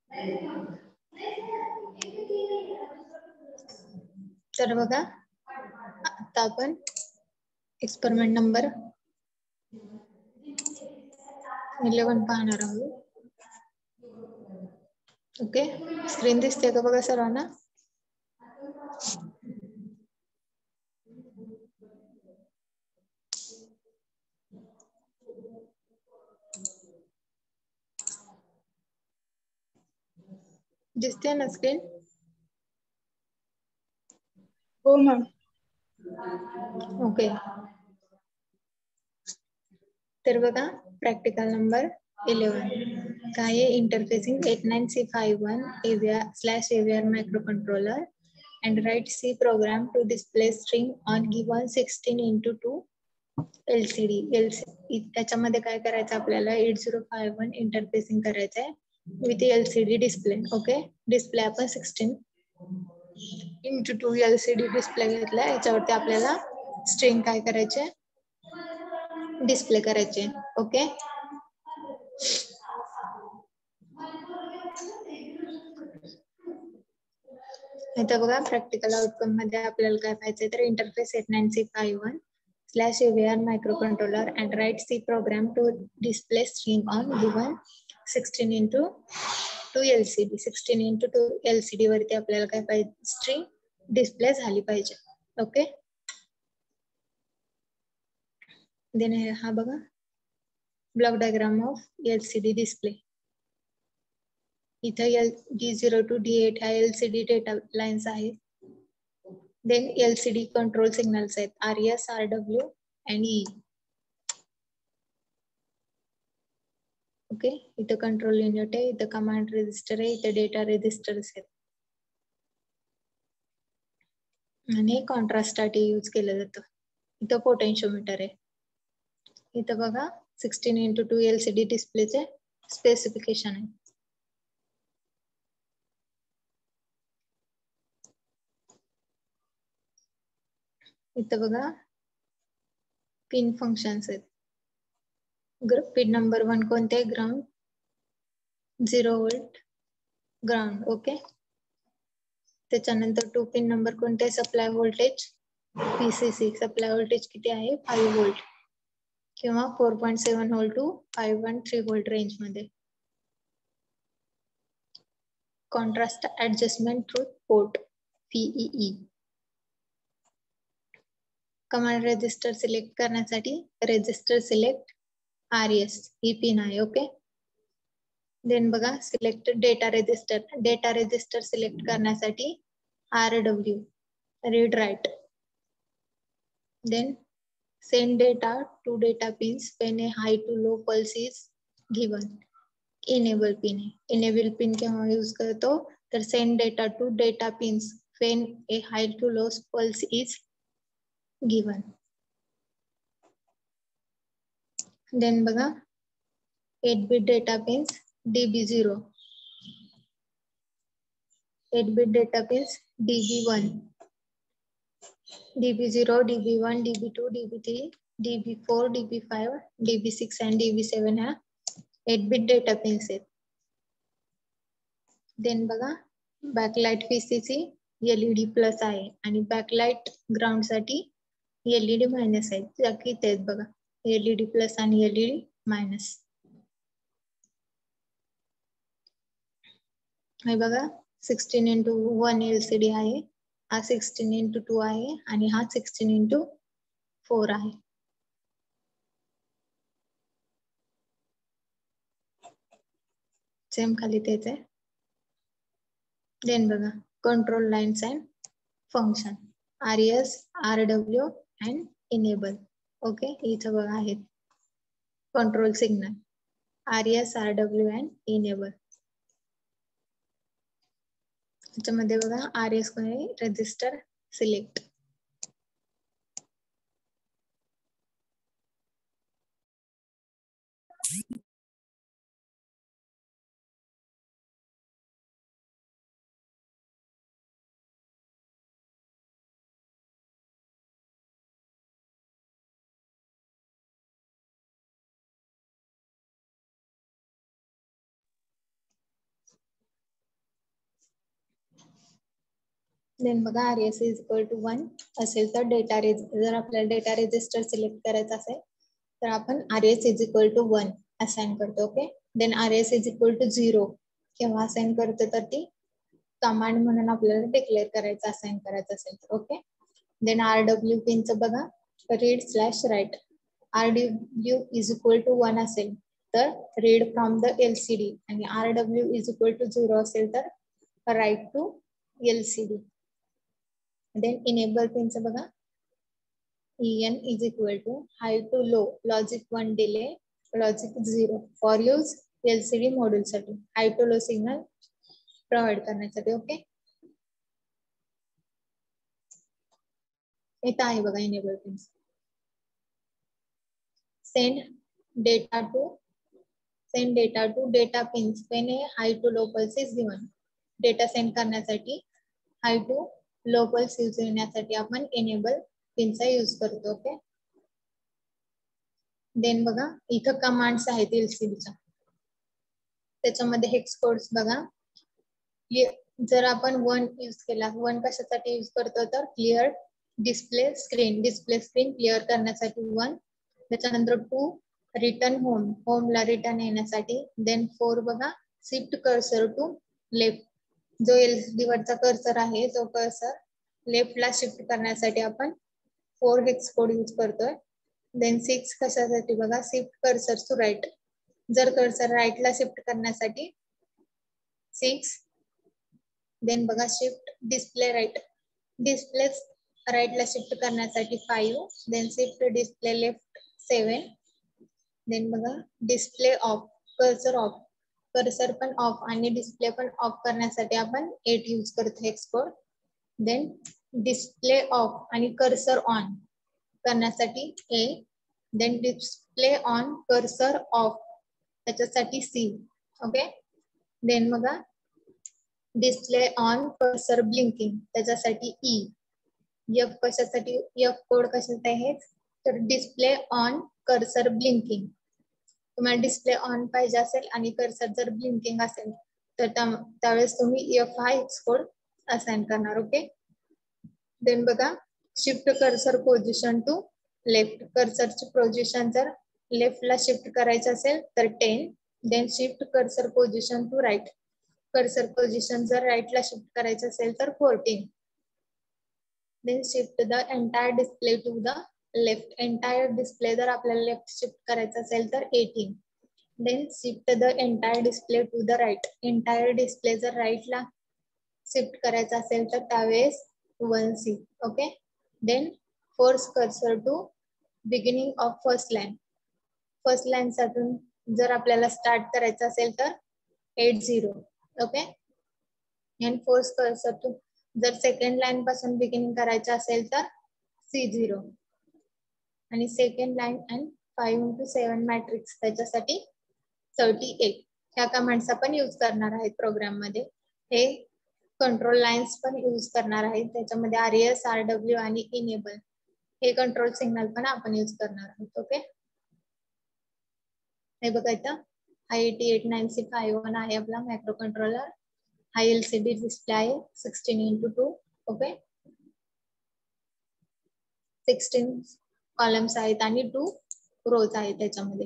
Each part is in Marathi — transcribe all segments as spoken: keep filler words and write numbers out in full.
तर बघा आता आपण एक्सपेरिमेंट नंबर इलेवन पाहणार आहोत. ओके, स्क्रीन दिसते का बघा सर्वांना? दिसते ना स्क्रीन? हो मॅम. ओके, तर बघा प्रॅक्टिकल नंबर इलेवन काय आहे? Interfacing eight nine C five one AVR slash AVR microcontroller and write C program to display string on given sixteen into two L C D. L C D त्याच्यामध्ये काय करायचं आपल्याला eight zero five one interfacing करायचं आहे with L C D display. Okay, display आपण sixteen into two L C D display घेतला. याच्यावरती आपल्याला स्ट्रिंग काय करायचे? डिस्प्ले करायचे. ओके, इथं बघा प्रॅक्टिकल आउटकम मध्ये आपल्याला काय पाहिजे तर interface eight nine C five one slash A V R microcontroller and write C program to display string on given sixteen into two L C D. sixteen into two L C D वरती आपल्याला काय पाहिजे? स्ट्रिंग डिस्प्ले झाली पाहिजे. ओके, देन हा बघा block diagram of L C D display. इथं D zero to D eight ह्या L C D data lines आहेत. Then L C D control signals आहेत R S, R W and E. Okay, इथं कंट्रोल युनिट आहे, इथं कमांड रजिस्टर आहे, इथं डेटा रजिस्टर्स आहेत आणि कॉन्ट्रास्ट साठी यूज केलं जातं. इथं पोटेन्शियोमीटर आहे. इथं बघा sixteen into two L C D डिस्प्लेचे स्पेसिफिकेशन आहे. इथं बघा पिन फंक्शन्स आहेत. पिन नंबर वन कोणते? Ground, zero volt ground. Okay, त्याच्यानंतर टू पिन नंबर कोणते? Supply voltage P C C. Supply voltage किती आहे? फाईव्ह वोल्ट किंवा four point seven volt two five point three volt range मध्ये. Contrast adjustment through port P E E. Command register select करण्यासाठी रजिस्टर सिलेक्ट R S ही पिन आहे. ओके, देन बघा select data register. Data register select करण्यासाठी R W read write. Then send data to data pins when a high to low pulse is given. Enable pin आहे. इनेबल पिन केव्हा यूज करतो तर send data to data pins when a high to low pulse is given. Then बघा eight bit data pins D B zero, eight bit data pins D B one, D B zero, D B one, D B two, D B three, D B four, D B five, D B six and D B seven ह्या एट बिट डेटा पिन्स आहेत. देन बघा backlight P C C L E D plus आहे आणि बॅकलाइट ग्राउंड साठी L E D मायनस आहे. त्या किती आहेत बघा L E D प्लस आणि L E D मायनस. हे बघा sixteen into one L C D आहे, हा सिक्स्टीन इंटू टू आहे आणि हा सिक्स्टीन इंटू फोर आहे. सेम खाली तेच आहे. देन बघा control lines and function R S, R W and enable. Okay, इथं बघा आहेत control signal R S, R W and enable. त्याच्यामध्ये बघा R S कोणी रजिस्टर सिलेक्ट. देन बघा R S is equal to one असेल तर डेटा रेज जर आपल्याला डेटा रेजिस्टर सिलेक्ट करायचा असेल तर आपण R S is equal to one assign करतो. Okay. Then R S is equal to zero केव्हा असाइन करतो तर ती कमांड म्हणून आपल्याला डिक्लेअर करायचं असाइन करायचं असेल तर. ओके. देन आर डब्ल्यू पिनचं बघा read slash write R W is equal to one असेल तर रीड फ्रॉम द एलसीडी आणि R W is equal to zero असेल तर write to LCD. Then enable पिनचं बघा en is equal to high to low logic one delay logic zero for use L C D module साठी high to low signal provide करण्यासाठी. ओके. इथं आहे बघा enable pins. Send data to send data to data pins when a high to low pulse is given. Data send करण्यासाठी high to low pulse use करण्यासाठी आपण इनेबल पिनचा यूज करतो. ओके. देन बघा इथं कमांड्स आहेत एलसीडीच्या त्याच्यामध्ये हेक्स कोड्स बघा जर आपण वन यूज केला वन कशासाठी यूज करतो तर clear display screen display screen clear करण्यासाठी वन. त्याच्यानंतर टू रिटर्न होम होमला रिटर्न येण्यासाठी. देन फोर बघा शिफ्ट कर्सर टू लेफ्ट जो एलसीडी वरचा कर्सर आहे तो कर्सर लेफ्टला शिफ्ट करण्यासाठी आपण फोर हेक्स कोड यूज करतोय. देन सिक्स कशासाठी बघा शिफ्ट कर्सर टू राईट जर कर्सर राईटला शिफ्ट करण्यासाठी सिक्स. देन बघा shift display right display राईटला shift करण्यासाठी five. Then shift display left seven. Then बघा display off cursor off cursor पण ऑफ आणि डिस्प्ले पण ऑफ करण्यासाठी आपण एट यूज करतो hex code. Then display off आणि कर्सर ऑन करण्यासाठी A. Then display on cursor off त्याच्यासाठी सी. ओके. देन बघा डिस्प्ले ऑन कर्सर ब्लिंकिंग त्याच्यासाठी ई. एफ कशासाठी एफ कोड कशासाठी आहे तर डिस्प्ले ऑन कर्सर ब्लिंकिंग. तुम्हाला डिस्प्ले ऑन पाहिजे असेल आणि कर्सर जर ब्लिंकिंग असेल तर त्यावेळेस तुम्ही एफ हा हेक्स कोड असाइन करणार. ओके. देन बघा shift cursor position to left कर्सरची पोझिशन जर लेफ्टला शिफ्ट करायचं असेल तर ten. Then shift cursor position to right cursor position जर राईटला शिफ्ट करायचं असेल तर fourteen. Then shift the entire display to the left entire display जर आपल्याला लेफ्ट शिफ्ट करायचं असेल तर eighteen. Then shift the entire display to the right entire display जर राईटला शिफ्ट करायचं असेल तर त्यावेळेस one C. Okay. Then force cursor to beginning of first line first line साठून जर आपल्याला स्टार्ट करायचं असेल तर eight zero. Okay. And force cursor to जर सेकंड लाईन पासून बिगिनिंग करायचं असेल तर सी झिरो. आणि second line and five into seven matrix त्याच्यासाठी थर्टी एट. ह्या कमांड्स आपण यूज करणार आहेत प्रोग्राम मध्ये. हे कंट्रोल लाईन्स पण यूज करणार आहेत त्याच्यामध्ये आर एस आर डब्ल्यू आणि इनेबल हे कंट्रोल सिग्नल पण आपण यूज करणार आहोत. ओके. हे बघा इथं I AT eight nine C five one आहे आपला मायक्रो कंट्रोलर. हा एलसीडी डिस्प्ले आहे sixteen into two. Okay. Sixteen columns आहेत आणि टू रोज आहेत त्याच्यामध्ये.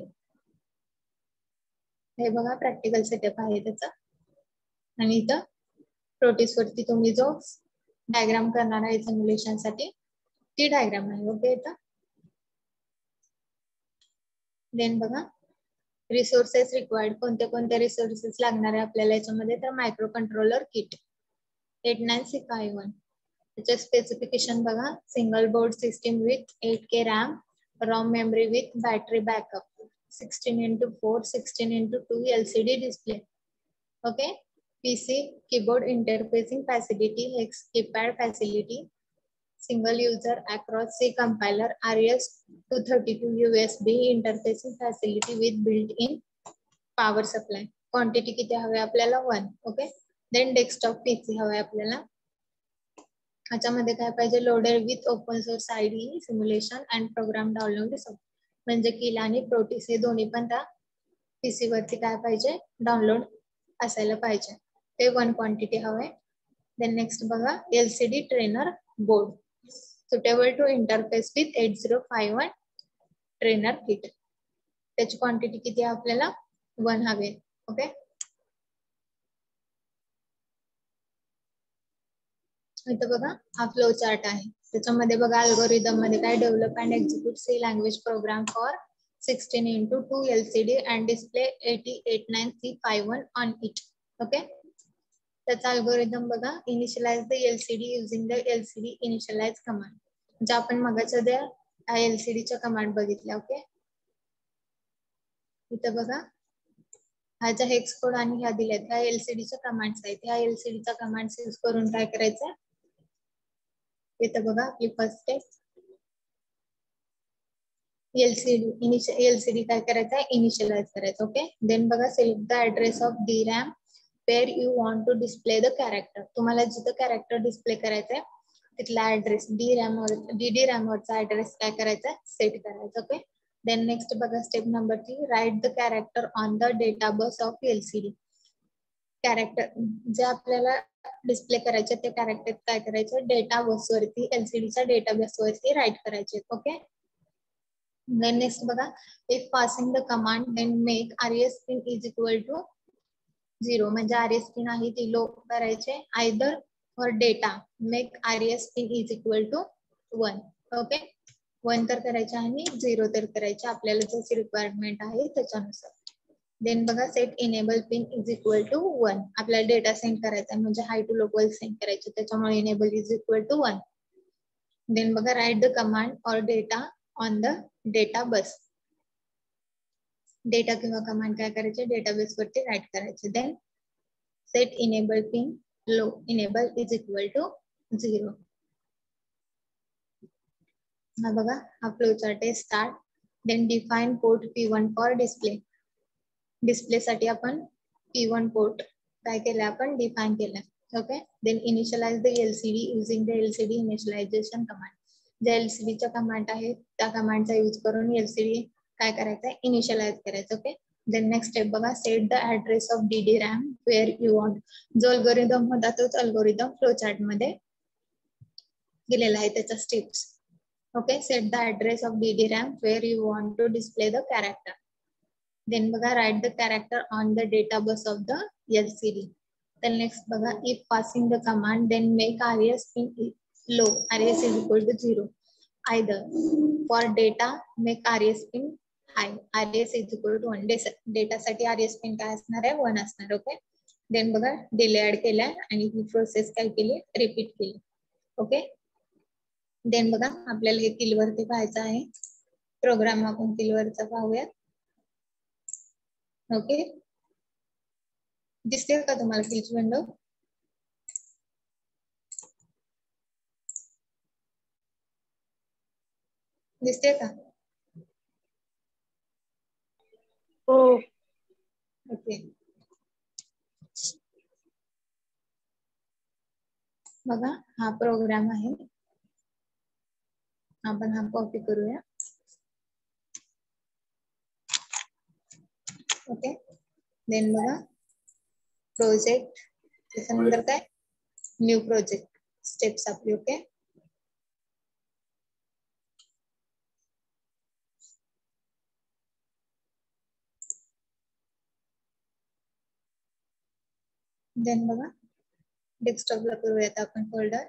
हे बघा प्रॅक्टिकल सेटअप आहे त्याचा. आणि इथं प्रोटीस वरती तुम्ही जो डायग्राम करणार आहे सिम्युलेशन साठी ती डायग्राम आहे. ओके. इथं देन बघा रिसोर्सेस रिक्वायर्ड कोणते कोणते रिसोर्सेस लागणार आहे आपल्याला याच्यामध्ये तर micro controller kit eight nine C five one. त्याचे स्पेसिफिकेशन बघा single board system with eight K RAM ROM memory with battery backup sixteen into four sixteen into two LCD display. Okay. PC keyboard interfacing facility hex keypad facility single user across C compiler R S two thirty-two U S B interfacing facility with built-in power supply. Quantity किती हवे आपल्याला one. Okay. Then desktop PC हवे आपल्याला. ह्याच्यामध्ये काय पाहिजे loaded with open source IDE simulation and program download म्हणजे किल आणि प्रोटीस हे दोन्ही पण त्या पीसी वरती काय पाहिजे डाउनलोड असायला पाहिजे. ते वन क्वांटिटी हवे. देन नेक्स्ट बघा LCD trainer board suitable to interface with eight zero five one trainer kit. त्याची क्वांटिटी किती आहे आपल्याला वन हवे. ओके इथं बघा हा फ्लो चार्ट आहे. त्याच्यामध्ये बघा अल्गोरिदम मध्ये काय develop and execute C language program for sixteen into two LCD and display AT eight nine C five one on it. Okay त्याचा अल्गोरिदम बघा initialize the LCD using the LCD initialize command. म्हणजे आपण मगाच्या त्या एलसीडीच्या कमांड बघितल्या. ओके इथं बघा हा ज्या हेक्स कोड आणि ह्या दिल्यात ह्या एलसीडीच्या कमांड्स आहेत. ह्या एलसीडीचा कमांड्स यूज करून काय करायचं इथं बघा आपली first step LCD initial LCD काय करायचं आहे इनिशियलाइज करायचं. ओके देन बघा select the address of D RAM where you want to display the character. तुम्हाला जिथं कॅरेक्टर डिस्प्ले करायचंय तिथला ऍड्रेस डी रॅम वर डी डी रॅम वरचा ऍड्रेस काय करायचा सेट करायचा. ओके देन नेक्स्ट बघा step number three write the character on the data bus of LCD. Character जे आपल्याला डिस्प्ले करायचे ते कॅरेक्टर काय करायचं डेटा बस वरती एलसीडीच्या डेटा बस वरती राईट करायचे. ओके देन नेक्स्ट बघा if passing the command then make RS pin is equal to zero. म्हणजे आरएस पिन आहे ती लो करायचे either for data make RS pin is equal to one. Okay one तर करायचे आणि झिरो तर करायचे आपल्याला जशी रिक्वायरमेंट आहे त्याच्यानुसार. देन बघा set enable pin is equal to one. आपल्याला डेटा सेंड करायचा म्हणजे हाय टू लोकल सेंड करायचे त्याच्यामुळे enable is equal to one. Then बघा write the command or data on the data bus. Data किंवा कमांड काय करायचे डेटाबेस वरती राईट करायचे. Then set enable pin low enable is equal to zero. हा बघा हा फ्लो चार्ट आहे start. Then define port P one for display. Display साठी आपण पी वन पोर्ट काय केलं आपण डिफाईन केलं. Okay then initialize the LCD using the LCD initialization command. ज्या एलसीडीच्या कमांड आहे त्या कमांडचा यूज करून एलसीडी काय करायचं इनिशियलाइज करायचं. ओके देन नेक्स्ट स्टेप बघा set the address of DD RAM where you want. जो अल्गोरिदम होता तोच अल्गोरिदम फ्लो चार्ट मध्ये दिलेला आहे त्याचा steps. Okay set the address of DD RAM where you want to display the character. Then बघा write the character on the data bus of the LCD. then next बघा if passing the command then make rs pin low rs is equal to zero either for data make rs pin high rs is equal to one. Data साठी rs pin काय असणार आहे वन असणार. ओके देन बघा डिले ऍड केलाय आणि ही प्रोसेस काय केली रिपीट केली. ओके देन बघा आपल्याला हे किल वरती पाहायचं आहे प्रोग्राम आपण किल वरचा पाहूयात. ओके दिसते का तुम्हाला किलची विंडो दिसते का हो ओके बघा हा प्रोग्राम आहे आपण हा कॉपी करूया. ओके देन बघा प्रोजेक्ट त्याच्यानंतर काय न्यू प्रोजेक्ट स्टेप्स आपली. ओके देन बघा डेस्कटॉपला करूयात आपण फोल्डर.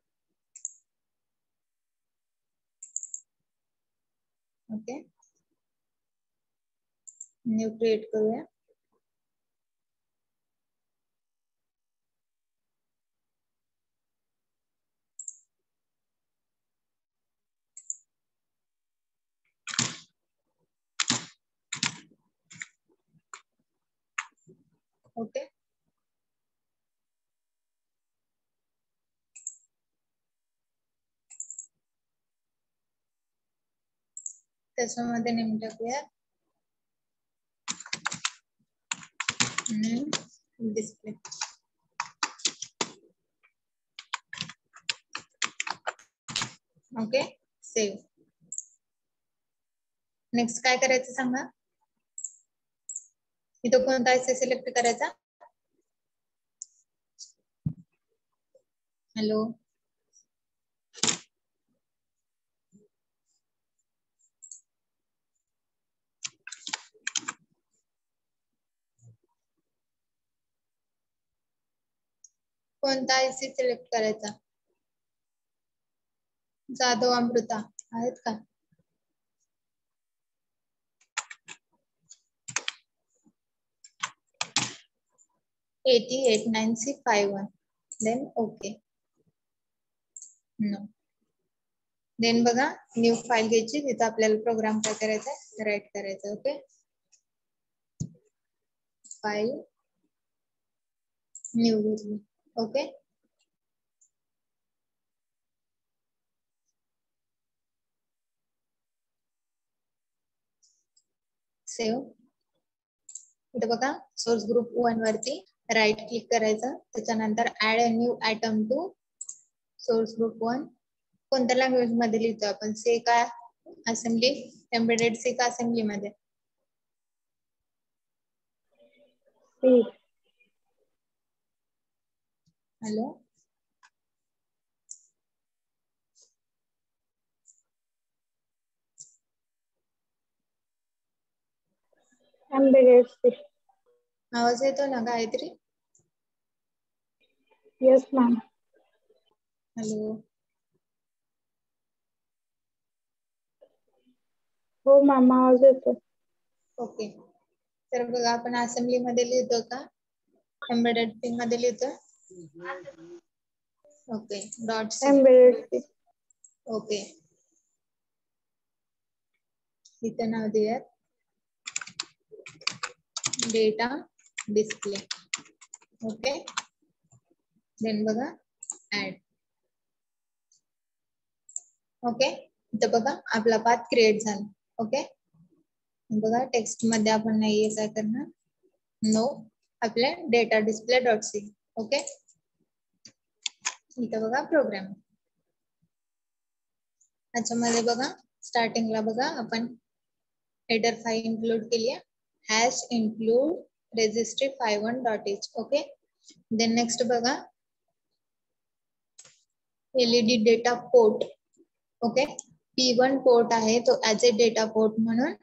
ओके न्यू क्रिएट करूया. ओके त्याच्यामध्ये नेम टाकूया डिस्प्ले. Okay save. नेक्स्ट काय करायचं सांगा इथं कोणता आयसी सिलेक्ट करायचा हॅलो कोणता आयसी सिलेक्ट करायचा? जाधव अमृता आहेत का? AT eight nine C five one then okay. No then बघा न्यू फाईल घ्यायची, तिथं आपल्याला प्रोग्राम काय करायचा आहे राईट करायचा. ओके फाईल न्यू घेतली. Okay save. इथं बघा सोर्स ग्रुप वन वरती राईट क्लिक करायचं, त्याच्यानंतर add a new item to source group one. कोणत्या लँग्वेज मध्ये लिहितो आपण? सी का असेंब्ली? एम्बेडेड सी का असेंब्ली मध्ये? सी. Hello embedded C. आवाज येतो ना गायत्री? Yes ma'am. हॅलो हो मॅम आवाज येतो. ओके तर बघा आपण असेंब्ली मध्ये लिहितो का एम्बेडेड सी मध्ये लिहितो? Okay dot C. Embedded C. Okay इथं नाव देऊयात डेटा डिस्प्ले. ओके देन बघा ऍड. ओके इथं बघा आपला पाथ क्रिएट झाला. ओके बघा टेक्स्ट मध्ये आपण नाहीये काय करणार, नो आपल्या data display dot C. Okay इथं बघा प्रोग्राम. त्याच्यामध्ये बघा स्टार्टिंगला बघा आपण हेडर फाईल इन्क्लूड केली आहे, hash include registry five one dot H. Okay then next बघा LED data port. Okay P one port आहे तो ऍज ए डेटा पोर्ट म्हणून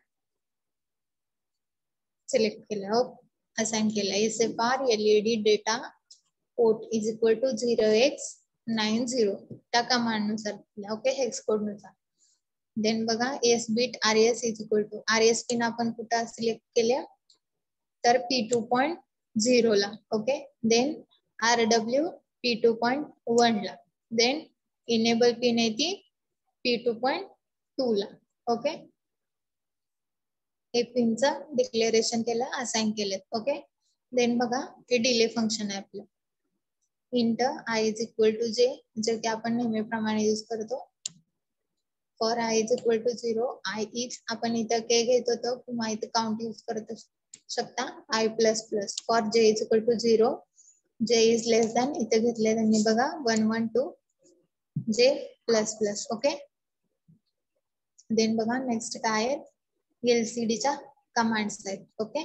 सिलेक्ट केला, असाइन केला. S F R LED data port is equal to zero X nine zero त्या कमांड नुसार केला. ओके हेक्स कोड नुसार. देन बघा S bit R S is equal to R S pin आपण कुठं सिलेक्ट केल्या तर पी टू पॉइंट झिरो ला. Okay then R W P two point one ला. देन इनेबल पिन आहे ती पी टू पॉइंट टू ला. ओके हे पिनचं डिक्लेरेशन केलं, असाइन केलं. ओके देन बघा हे डिले फंक्शन आहे आपलं. Int I is equal to J, J की आपण नेहमीप्रमाणे यूज करतो. For I is equal to zero I is आपण इथं के घेत होतो किंवा इथं काउंट यूज करत शकता I plus plus. For J is equal to zero J is less than इथं घेतले त्यांनी बघा one one two J plus plus. Okay then बघा नेक्स्ट काय आहे एलसीडीच्या कमांड्स आहेत. ओके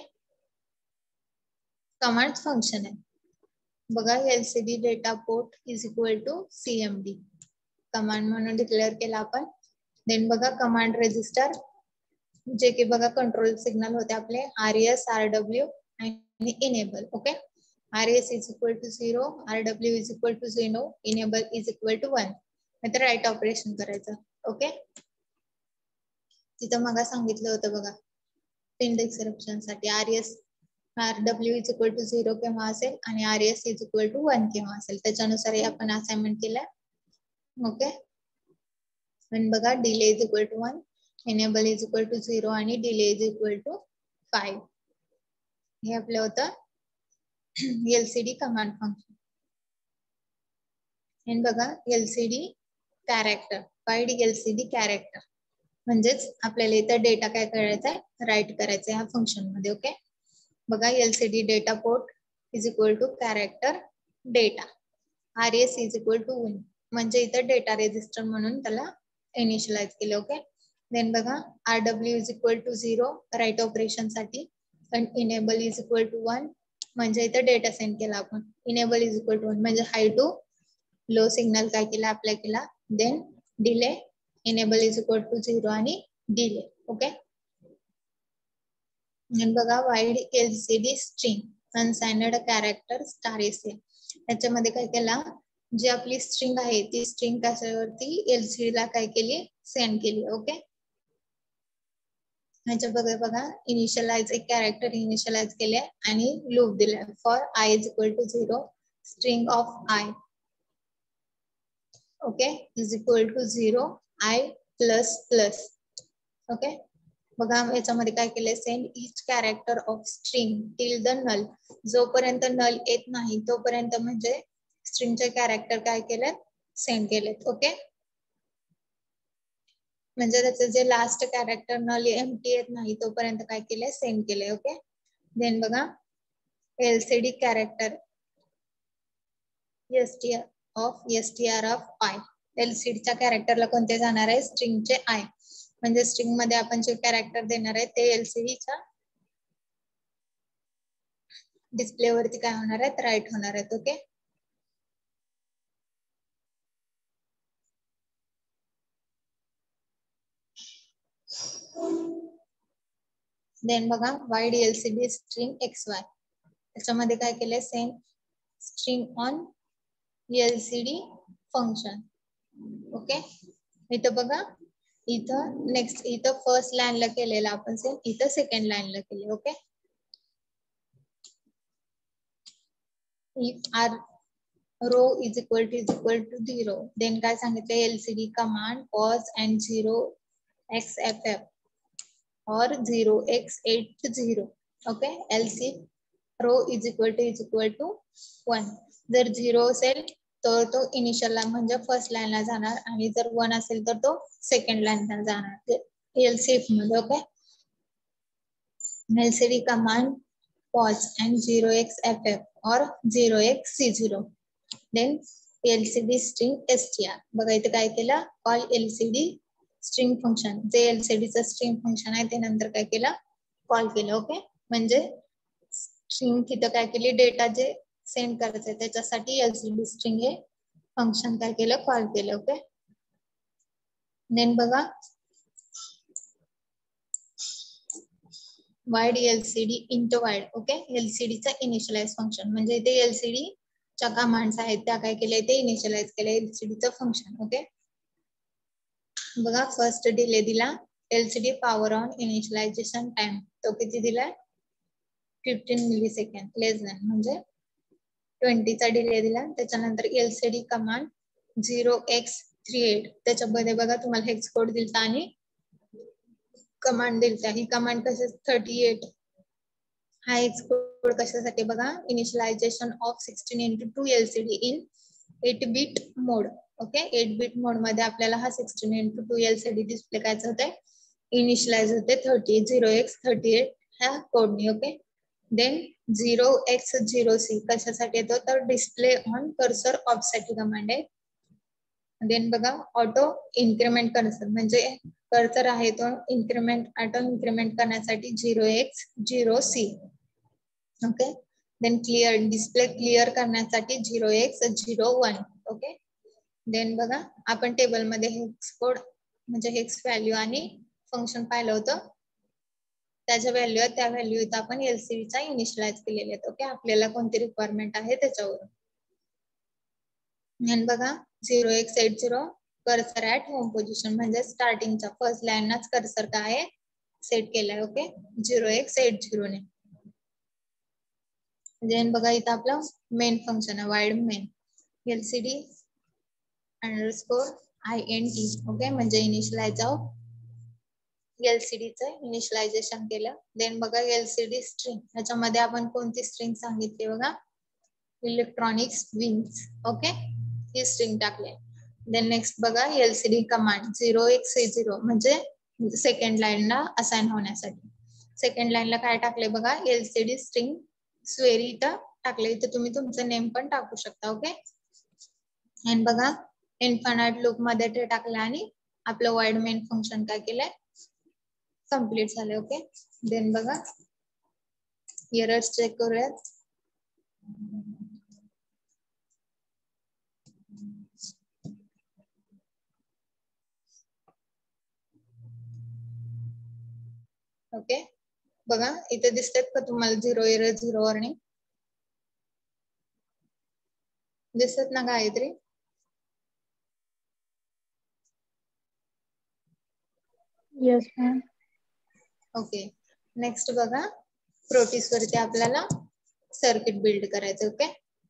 कमांड फंक्शन आहे बघा LCD data port is equal to CMD command म्हणून डिक्लेअर केला आपण. देन बघा कमांड रेजिस्टर जे की बघा कंट्रोल सिग्नल होते आपले आर एस आर डब्ल्यू आणि enable. Okay R S is equal to zero R W is equal to zero enable is equal to one. नाहीतर राईट ऑपरेशन करायचं. ओके तिथं मग सांगितलं होतं बघा इंडेक्स एक्सेप्शन साठी R S R W is equal to zero केव्हा असेल आणि R S is equal to one केव्हा असेल त्याच्यानुसार आपण असाइनमेंट केलं. ओके बघा delay is equal to one enable is equal to zero आणि delay is equal to five. हे आपलं होतं एलसीडी कमांड फंक्शन. आणि बघा LCD character void LCD character म्हणजेच आपल्याला इथं डेटा काय करायचा आहे राईट करायचा आहे ह्या फंक्शन मध्ये. ओके बघा LCD data port is equal to character data R S is equal to one म्हणजे इथं डेटा रेजिस्टर म्हणून त्याला इनिशियलाइज केलं. ओके देन बघा R W is equal to zero write operation साठी आणि enable is equal to one म्हणजे इथं डेटा सेंड केला आपण. Enable is equal to one म्हणजे हाय टू लो सिग्नल काय केला अप्लाय केला, then delay enable is equal to zero आणि डिले. ओके. बघा void LCD string unsigned character star AC. याच्यामध्ये काय केला, जी आपली स्ट्रिंग आहे ती स्ट्रिंग कशावरती एलसीडी ला काय केली, सेंड केली. ओके. ह्याच्या बघा बघा इनिशियलाइज एक कॅरेक्टर इनिशियलाइज केले आणि लूप दिले for I is equal to zero string of I. Okay. Is equal to zero I plus plus. Okay. बघा याच्यामध्ये काय केलंय, send each character of string till the null. जोपर्यंत नल येत नाही तोपर्यंत म्हणजे स्ट्रिंगचे कॅरेक्टर काय केले, सेंड केलेत. ओके. म्हणजे त्याचं जे लास्ट कॅरेक्टर नल एम्प्टी येत नाही तोपर्यंत काय केलंय, सेंड केलंय. ओके. देन बघा LCD character STR of STR of I. एलसीडीच्या कॅरेक्टरला कोणते जाणार आहे, स्ट्रिंगचे आय. म्हणजे स्ट्रिंग मध्ये आपण जे कॅरेक्टर देणार आहे ते एलसीडीच्या डिस्प्ले वरती काय होणार आहेत, राईट होणार आहेत. ओके. देन बघा void LCD string X Y. त्याच्यामध्ये काय केलंय, send string on LCD function. Okay. इथं बघा इथं नेक्स्ट इथं फर्स्ट लाईन ला केलेलं आपण सेंड, इथं सेकंड लाईन ला केले. Okay. If R row is equal to is equal to zero then काय सांगितलं, LCD command pause and zero X F F or zero X eight zero. Okay. LC row is equal to is equal to one. जर झिरो असेल तर तो इनिशियल लाईन म्हणजे फर्स्ट लाईन ला जाणार आणि जर वन असेल तर तो सेकंड लाईन ला जाणार एलसीएफ मध्ये. Okay. LCD command pause and zero X F F or zero X C zero. Then LCD string STR. बघा इथे काय केलं, कॉल एलसीडी स्ट्रिंग फंक्शन. जे एलसीडीचं स्ट्रिंग फंक्शन आहे ते नंतर काय केलं, कॉल केलं. ओके. म्हणजे स्ट्रिंग तिथं काय केली, डेटा जे सेंड करायचं आहे त्याच्यासाठी एलसीडी स्ट्रिंग हे फंक्शन काय केलं, कॉल केलं. ओके. देन बघा void LCD into void. Okay. एलसीडीचा इनिशियलाइज फंक्शन म्हणजे इथे एलसीडी च्या कमांड्स आहेत त्या काय केल्या, ते इनिशियलाइज केलं एलसीडीचं फंक्शन. ओके. बघा फर्स्ट डिले दिला LCD power on initialization time, तो किती दिलाय, fifteen milli second less than म्हणजे ट्वेंटी चा डिले दिला. त्याच्यानंतर LCD command zero X three eight त्याच्यामध्ये बघा तुम्हाला हेक्स कोड दिलता आणि कमांड दिलता. ही कमांड कशी थर्टी एट हा हेक्स कोड कशासाठी बघा, initialization of sixteen into two LCD in eight bit mode. Okay. Eight bit mode मध्ये आपल्याला हा sixteen into two LCD display करायचं होते, इनिशियलाइज होते thirty zero X thirty eight ह्या कोडनी. Okay. Then zero X zero C कशासाठी येतो, तर display on cursor offset command आहे. देन बघा ऑटो इन्क्रीमेंट कर्सर म्हणजे कर्सर आहे तो इन्क्रीमेंट ऑटो इन्क्रीमेंट करण्यासाठी zero X zero C. Okay. Then clear display clear करण्यासाठी zero X zero one. Okay. Then बघा आपण टेबल मध्ये हेक्स कोड म्हणजे हेक्स व्हॅल्यू आणि फंक्शन पाहिलं होतं, त्याच्या व्हॅल्यू त्या व्हॅल्यू इथं आपण एलसीडीचा इनिशियलाइज केलेले आहेत. ओके. आपल्याला कोणती रिक्वायरमेंट आहे त्याच्यावर. आणि बघा zero X eight zero cursor at home position म्हणजे स्टार्टिंगच्या फर्स्ट लाईनच कर्सर काय आहे सेट केलाय. Okay. Zero X eight zero ने. देन बघा इथं आपलं मेन फंक्शन आहे void main LCD underscore I N T. Okay. म्हणजे इनिशियलाइज ऑफ एलसीडीचं इनिशियलायझेशन केलं. देन बघा एलसीडी स्ट्रिंग ह्याच्यामध्ये आपण कोणती स्ट्रिंग सांगितली बघा, इलेक्ट्रॉनिक्स विंग्स. ओके. ही स्ट्रिंग टाकले. देन नेक्स्ट बघा LCD command zero X zero म्हणजे सेकंड लाईनला असाइन होण्यासाठी. सेकंड लाईनला काय टाकले बघा, एलसीडी स्ट्रिंग स्वेरी इथं टाकले. इथं तुम्ही तुमचं नेम पण टाकू शकता. ओके. आणि बघा इन्फानाइट लूप मध्ये ते टाकलं आणि आपलं वाईड मेन फंक्शन काय केलंय, कंप्लीट झाले. ओके. देन बघा एरर्स चेक करूयात. ओके, बघा इथे दिसतात का तुम्हाला झिरो एरर झिरो वॉर्निंग दिसत ना Gayatri? Yes ma'am. Okay, next बघा प्रोटिस वरती आपल्याला सर्किट बिल्ड करायचं. ओके,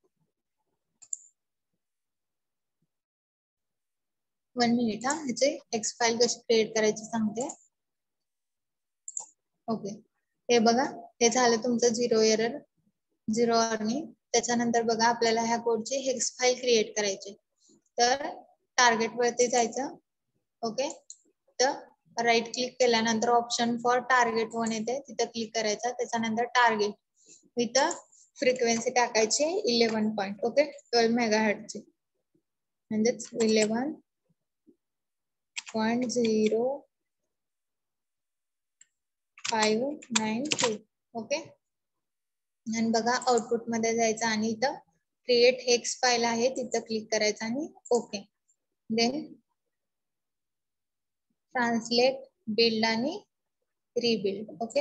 वन मिनिट हा, ह्याचे एक्स फाईल कशी क्रिएट करायची सांगते. ओके, हे बघा हे झालं तुमचं झिरो एरर झिरो वॉर्निंग. त्याच्यानंतर बघा आपल्याला ह्या कोडची हेक्स फाईल क्रिएट करायची. तर टार्गेट वरती जायचं. ओके, तर राईट क्लिक केल्यानंतर ऑप्शन फॉर टार्गेट वन येते, तिथं क्लिक करायचं. त्याच्यानंतर टार्गेट इथं फ्रिक्वेन्सी टाकायची इलेव्हन पॉईंट ओके ट्वेल्व मेगाहर्ट्झची म्हणजेच eleven point zero five nine two. Okay, आणि बघा आउटपुट मध्ये जायचं आणि इथं क्रिएट हेक्स फाईल आहे तिथं क्लिक करायचं आणि ओके. देन ट्रान्सलेट बिल्ड आणि रिबिल्ड. ओके,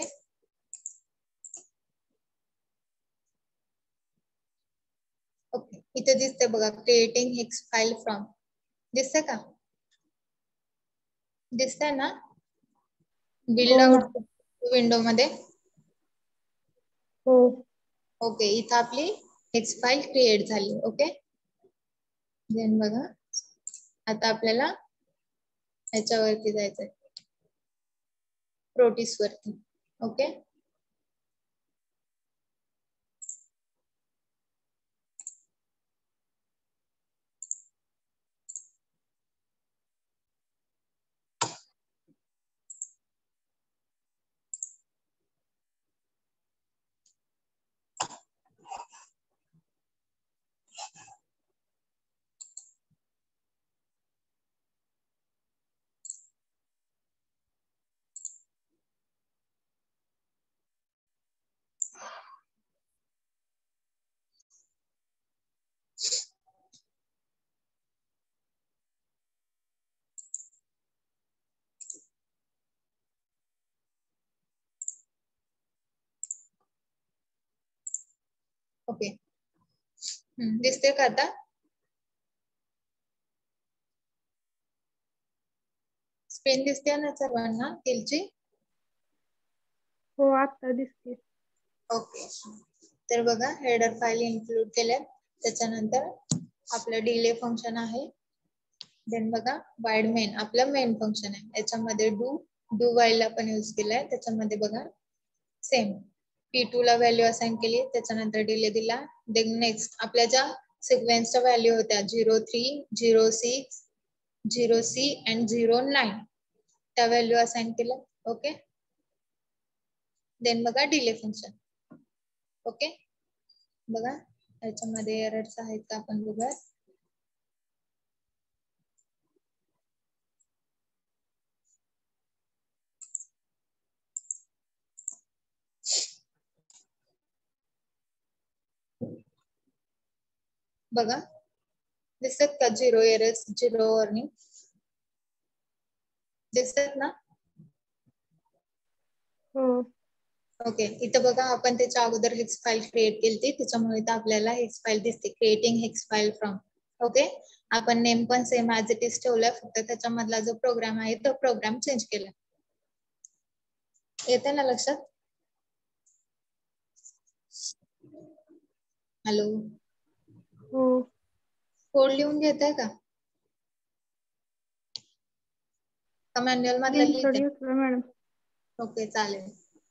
ओके इथे दिसते बघा क्रिएटिंग हेक्स फाईल फ्रॉम. दिसतंय का? दिसतंय ना बिल्ड हो मॅम. आउटपुट विंडो मध्ये? हो. ओके, इथं आपली हेक्स फाईल क्रिएट झाली. ओके, देन बघा आता आपल्याला ह्याच्यावरती जायचंय प्रोटिस वरती. ओके, ओके दिसते का आता? स्क्रीन दिसते ना सर्वांना तिलची? हो आता दिसते. ओके, तर बघा हेडर फाईल इन्क्लूड केल्या. त्याच्यानंतर आपलं डिले फंक्शन आहे. देन बघा वाईड मेन आपलं मेन फंक्शन आहे. याच्यामध्ये डू डू वाईल आपण यूज केलाय. त्याच्यामध्ये बघा सेम पी टू ला व्हॅल्यू असाइन केली, त्याच्यानंतर डिले दिला. देन नेक्स्ट आपल्या ज्या सिक्वेन्सच्या व्हॅल्यू होत्या zero three zero six zero C and zero nine त्या व्हॅल्यू असाइन केल्या. ओके, देन बघा डिले फंक्शन. ओके, बघा याच्यामध्ये एरर्स आहेत का आपण बघा. बघा दिसतात का झिरो एरर्स झिरो वॉर्निंग दिसतात ना? हो. ओके, इथं बघा आपण त्याच्या अगोदर हेक्स फाईल क्रिएट केली त्याच्यामुळे इथं आपल्याला हेक्स फाईल दिसते creating hex file from. Okay, आपण नेम पण सेम ऍज इट इज ठेवलाय, फक्त त्याच्यामधला जो प्रोग्राम आहे तो प्रोग्राम चेंज केला. येते ना लक्षात? हॅलो, हो. कोड लिहून घेताय का? का मॅन्युअल मधला स्क्रीनशॉट लिहिते? घेतला मॅडम. ओके चालेल.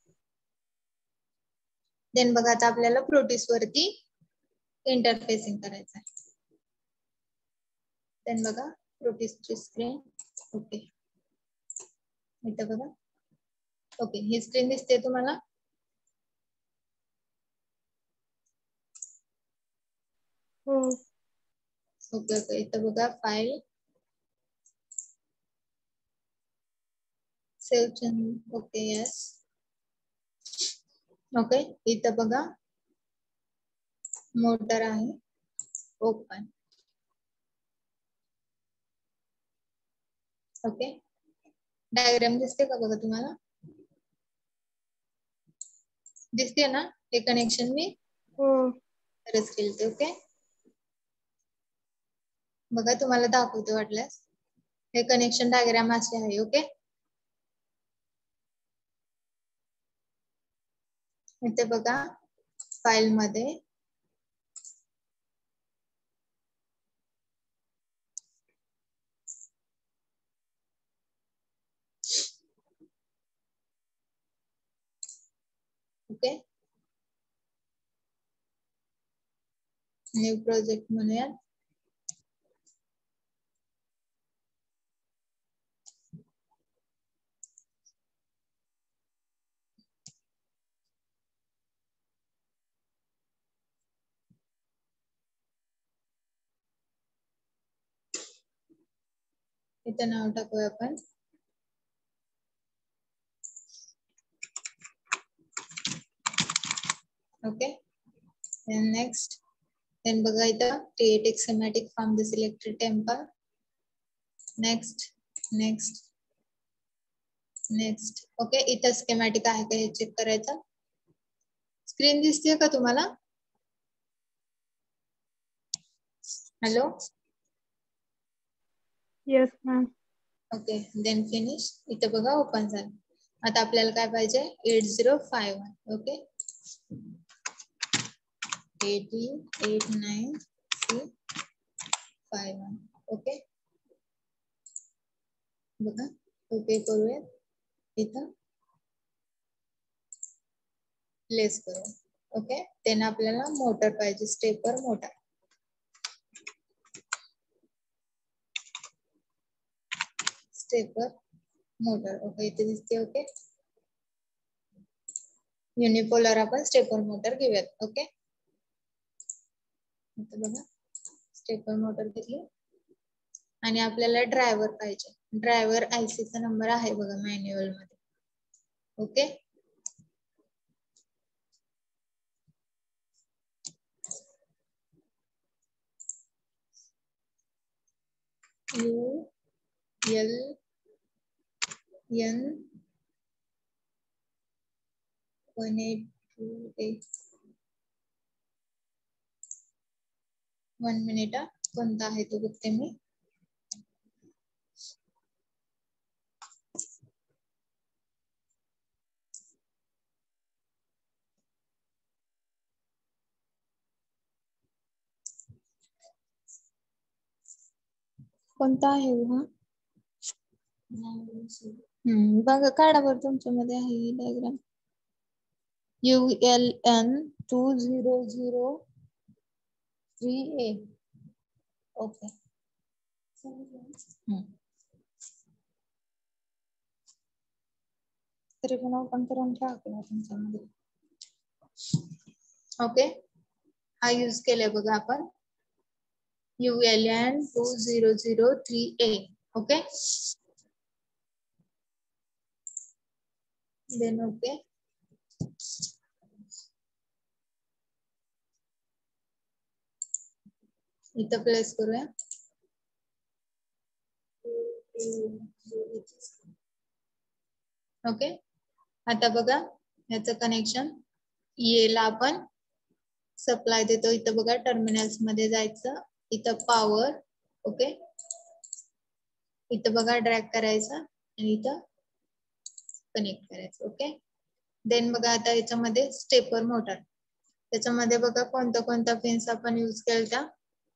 देन बघा आता आपल्याला प्रोटिस वरती इंटरफेसिंग करायचं आहे. देन बघा प्रोटिसची स्क्रीन. ओके, इथं बघा. ओके, ही स्क्रीन दिसते तुम्हाला? हो. ओके ओके, इथं बघा file save change. Okay yes. Okay, इथं बघा मोटर आहे ओपन. ओके, डायग्राम दिसते का बघा तुम्हाला? दिसते ना हे कनेक्शन मी हो तरच केलते. ओके बघा तुम्हाला दाखवते वाटल्यास. हे कनेक्शन डायग्राम असे आहे. ओके इथे बघा फाईल मध्ये ओके न्यू प्रोजेक्ट म्हणूया. इथे नाव टाकूया आपण. ओके then next then बघा इथं create a schematic from the selected template. next next next okay इथं schematic आहे का हे चेक करायचं. स्क्रीन दिसते का तुम्हाला? Hello yes ma'am. Okay then finish. इथं बघा ओपन झालं. आता आपल्याला काय पाहिजे eight zero five one. Okay eighteen eight nine three five one. Okay बघा ओके करूया. इथं प्लेस करू. ओके त्यांना आपल्याला मोटर पाहिजे stepper motor. Stepper motor okay इथे दिसते. ओके युनिपोलर आपण स्टेपर मोटर घेऊयात. ओके इथे बघा स्टेपर मोटर घेतली आणि आपल्याला ड्रायव्हर पाहिजे. ड्रायव्हर आयसी चा नंबर आहे बघा मॅन्युअल मध्ये. Okay U L N one eight two eight one minute कोणता आहे तो बघते मी. कोणता आहे बघा. हम्म बघा काढा बरं तुमच्यामध्ये आहे diagram. U L N two zero zero three A. Okay तरी पण ओपन करून टाकला तुमच्यामध्ये. ओके हा यूज केलाय बघा आपण U L N two zero zero three A. Okay then okay इथं प्लेस करूया. ओके आता बघा ह्याचं कनेक्शन येला आपण सप्लाय देतो. इथं बघा टर्मिनल्स मध्ये जायचं. इथं पॉवर ओके इथं बघा ड्रॅग करायचा आणि इथं कनेक्ट करायचं. ओके देन बघा आता याच्यामध्ये स्टेपर मोटर. त्याच्यामध्ये बघा कोणत्या कोणत्या पिन्स आपण यूज केल्या.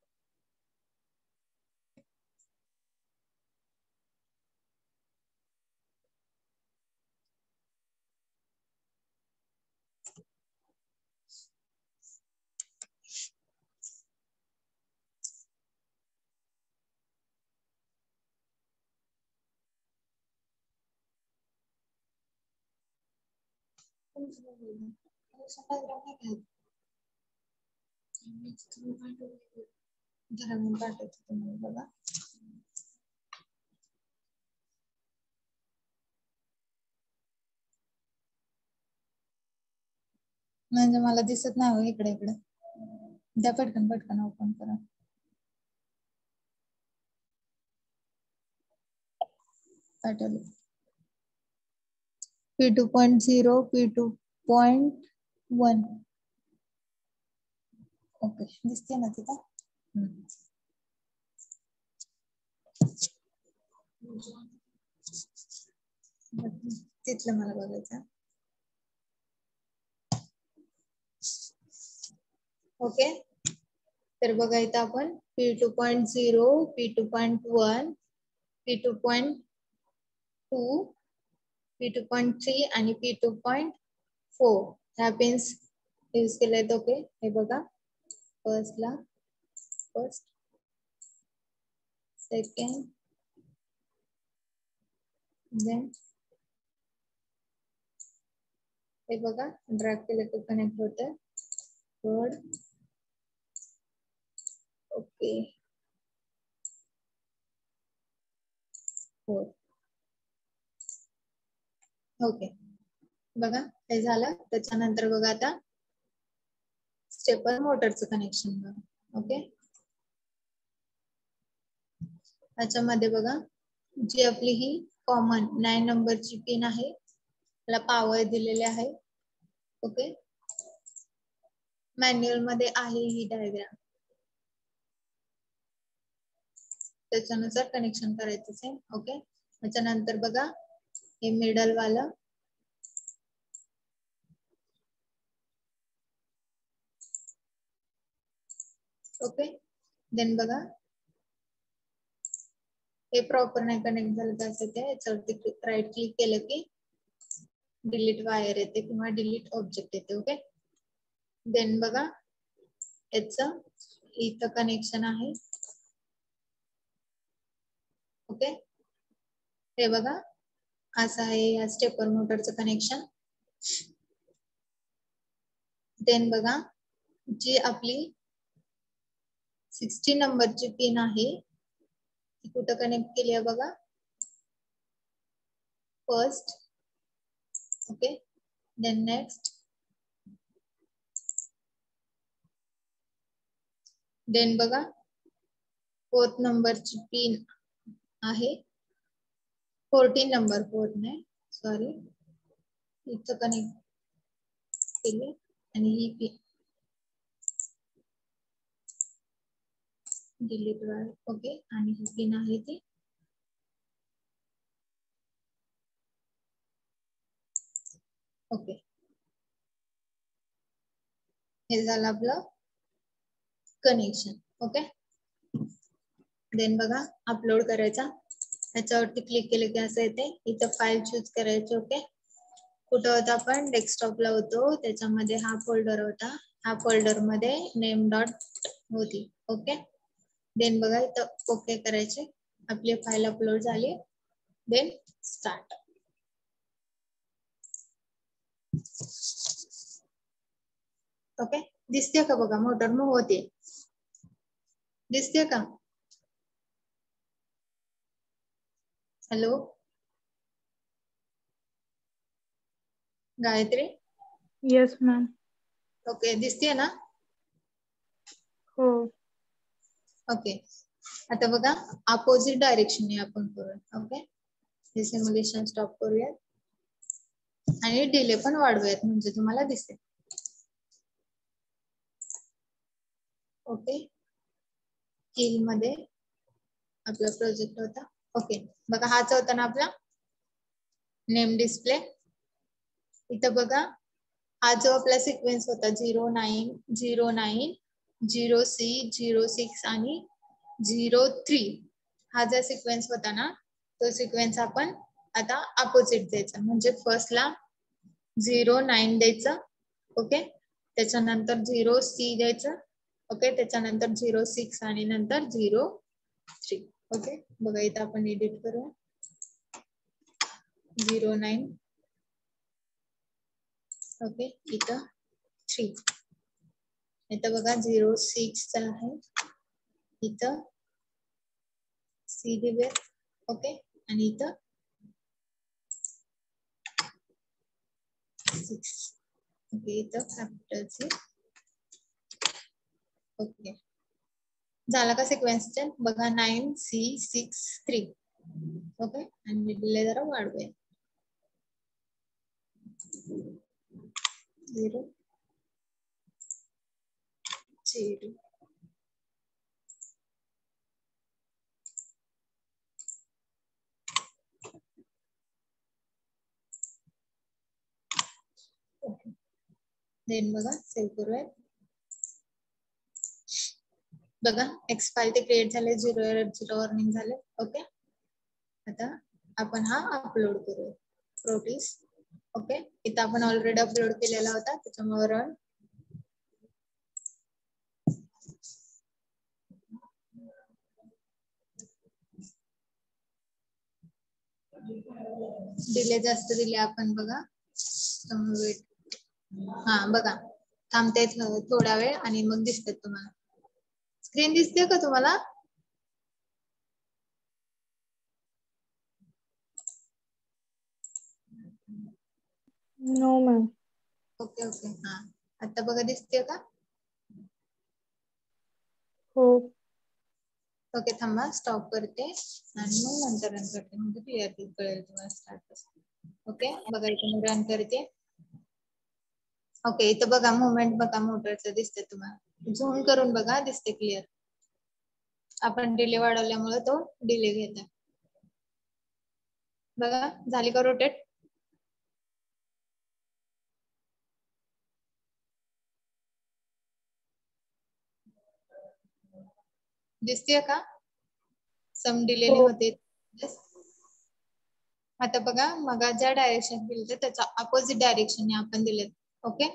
बघा म्हणजे मला दिसत नाही हो इकडे इकडे. द्या पटकन पटकन ओपन करा. पाठवलं P two point zero P two point one. Okay, दिसते ना तिथं. तिथलं मला बघायचं. ओके, तर बघा इथं आपण P two point zero, P two point one, P two point two, P two point three आणि पी टू पॉइंट फोर ह्या पिन्स यूज केलेत. ओके, हे बघा फर्स्टला फर्स्ट, सेकंड, देन हे बघा ड्रॅग केलं तर कनेक्ट होतं. Third, okay, fourth. ओके, बघा हे झालं. त्याच्यानंतर बघा आता स्टेपर मोटरचं कनेक्शन बघा. ओके, त्याच्यामध्ये बघा जी आपली ही कॉमन नाईन नंबरची पिन आहे, त्याला पॉवर दिलेले आहे. ओके, मॅन्युअल मध्ये आहे ही डायग्राम, त्याच्यानुसार कनेक्शन करायचं आहे. ओके, त्याच्यानंतर बघा हे मिडल वाला ओके, देन बघा हे प्रॉपर नाही कनेक्ट झालं तर असं ते याच्यावरती राईट क्लिक केलं की डिलीट वायर येते किंवा डिलीट ऑब्जेक्ट येते. ओके, देन बघा याचं इथं कनेक्शन आहे. ओके, हे बघा असं आहे या स्टेपर मोटरचं कनेक्शन. देन बघा जी आपली सिक्स्टी नंबरची पिन आहे ती कुठं कनेक्ट केली आहे बघा. First, okay, then next, then बघा फोर्थ नंबरची पिन आहे. फोर्टीन नंबर फोर्थ नाही सॉरी, इथं कनेक्ट केली आणि ही पिन डिलीट वायर. ओके, आणि ही पिन आहे ती ओके. हे झालं आपलं कनेक्शन. ओके, देन बघा अपलोड करायचा. याच्यावरती क्लिक केलं की असं येते. इथं फाईल चूज करायची. ओके, कुठं होता आपण डेस्कटॉपला होतो, त्याच्यामध्ये हा फोल्डर होता. हा फोल्डर मध्ये नेम डॉट होती. ओके, देन बघा इथं ओके करायचे. आपली फाईल अपलोड झाली. Then start. ओके, दिसते का बघा मोटर मूव होते, दिसते का? Hello Gayatri. Yes ma'am. Okay, दिसते ना? हो. ओके, आता बघा अपोजिट डायरेक्शन आपण करूया. ओके, हे सिम्युलेशन स्टॉप करूयात आणि डिले पण वाढवूयात म्हणजे तुम्हाला दिसेल. ओके, किल मध्ये आपला प्रोजेक्ट होता. ओके, बघा हाच होता ना आपला नेम डिस्प्ले. इथं बघा हा जो आपला सिक्वेन्स होता zero nine zero nine zero C zero six आणि झिरो थ्री, हा जो सिक्वेन्स होता ना तो सिक्वेन्स आपण आता अपोजिट द्यायचा. म्हणजे फर्स्टला झिरो नाईन द्यायचं. ओके, त्याच्यानंतर झिरो सी द्यायचं. ओके, त्याच्यानंतर झिरो सिक्स आणि नंतर झिरो थ्री. ओके, बघा इथं आपण एडिट करूया. झिरो नाईन, ओके, इथं थ्री, इथं बघा झिरो सिक्स आहे, इथं सी दिले. ओके, आणि इथं सिक्स. ओके, इथं कॅपिटल सी. ओके, झाला का सिक्वेन्स चेंज? बघा nine C six three. Okay, आणि डिले जरा वाढवूया. झिरो सीईटी. ओके, देन बघा सेव्ह करूया. बघा एक्स फाईल ते क्रिएट झाले, झिरो एरर झिरो वॉर्निंग झाले. ओके, आता आपण हा अपलोड करूया प्रोटीस. ओके, इथं आपण ऑलरेडी अपलोड केलेला होता त्याच्यामुळे रन. दिले जास्त दिले आपण बघा. वेट, हा बघा थांबते थोडा वेळ आणि मग दिसतात तुम्हाला. स्क्रीन दिसते का तुम्हाला? No ma'am. ओके ओके, हा आता बघा दिसते का? हो. ओके थांबा, स्टॉप करते आणि मग नंतर रन करते म्हणजे क्लिअर कळेल तुम्हाला स्टार्ट. ओके बघा इथे मी रन करते. ओके इथं बघा मुवमेंट बघा मोटरचं दिसते तुम्हाला. झूम करून बघा दिसते क्लिअर. आपण डिले वाढवल्यामुळे तो डिले घेत आहे. बघा झाली का रोटेट? दिसते का? सम डिलेने होते. आता बघा मग ज्या डायरेक्शन दिले त्याच्या अपोजिट डायरेक्शन आपण दिले. ओके,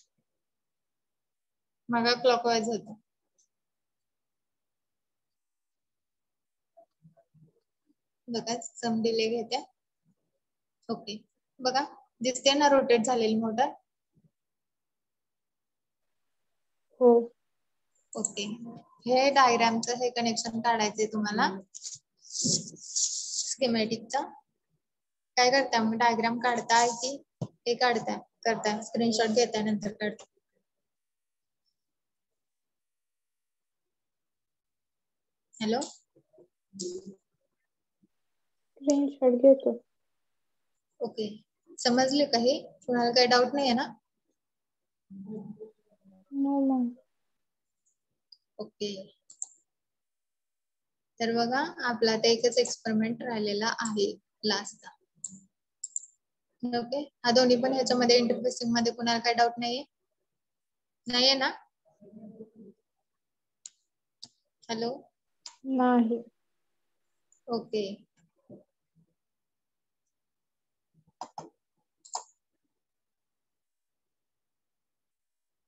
मग क्लॉकवाईज होतं. बघा सम डिले घेते. ओके बघा दिसते ना रोटेट झालेली मोटर. हो. ओके, हे डायग्रामचं हे कनेक्शन काढायचंय तुम्हाला स्कीमॅटिकचा. काय करताय मग, डायग्राम काढताय की हे काढताय करताय स्क्रीनशॉट घेताय नंतर काढताय? हॅलो, स्क्रीनशॉट घेतो. ओके समजले का? हे कुणाला काही डाऊट नाही आहे ना? No ma'am. ओके, तर बघा आपला आता एकच एक्सपेरिमेंट राहिलेला आहे लास्टचा. ओके, हा दोन्ही पण ह्याच्यामध्ये इंटरफेसिंग मध्ये कुणाला काही डाऊट नाहीये? नाहीये ना? हॅलो, नाही. ओके